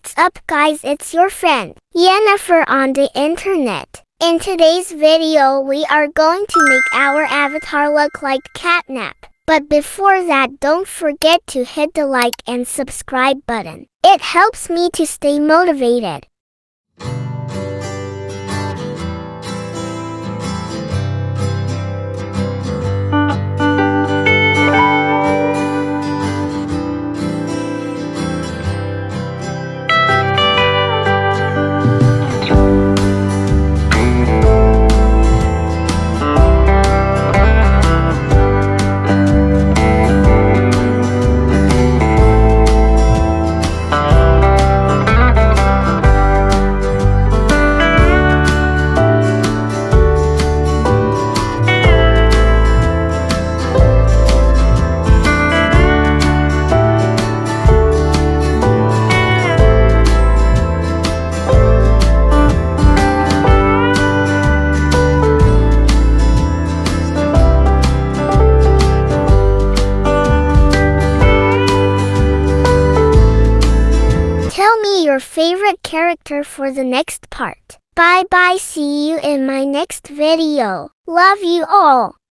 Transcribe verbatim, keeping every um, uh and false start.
What's up guys, it's your friend, Yennefer on the internet. In today's video we are going to make our avatar look like Catnap. But before that, don't forget to hit the like and subscribe button. It helps me to stay motivated. Tell me your favorite character for the next part. Bye bye, see you in my next video. Love you all.